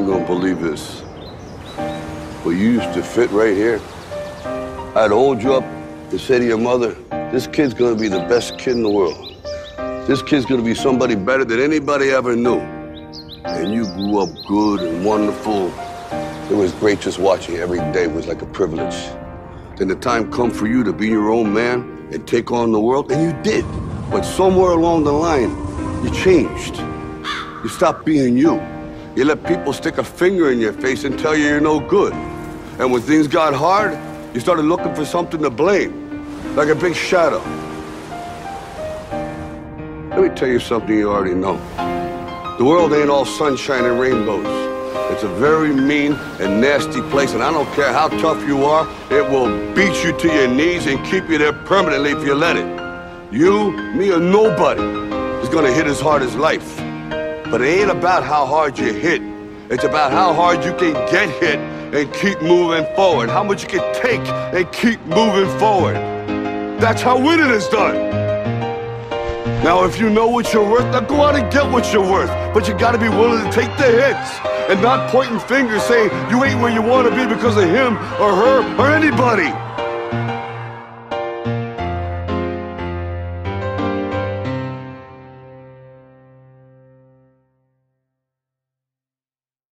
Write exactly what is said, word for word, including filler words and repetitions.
ain't gonna believe this, but you used to fit right here. I'd hold you up and say to your mother, this kid's gonna be the best kid in the world. This kid's gonna be somebody better than anybody ever knew. And you grew up good and wonderful. It was great just watching you every day. It was like a privilege. Then the time come for you to be your own man and take on the world, and you did. But somewhere along the line, you changed. You stopped being you. You let people stick a finger in your face and tell you you're no good. And when things got hard, you started looking for something to blame, like a big shadow. Let me tell you something you already know. The world ain't all sunshine and rainbows. It's a very mean and nasty place, and I don't care how tough you are, it will beat you to your knees and keep you there permanently if you let it. You, me, or nobody is gonna hit as hard as life. But it ain't about how hard you hit. It's about how hard you can get hit and keep moving forward. How much you can take and keep moving forward. That's how winning is done. Now, if you know what you're worth, now go out and get what you're worth. But you gotta be willing to take the hits and not pointing fingers saying you ain't where you wanna be because of him or her or anybody.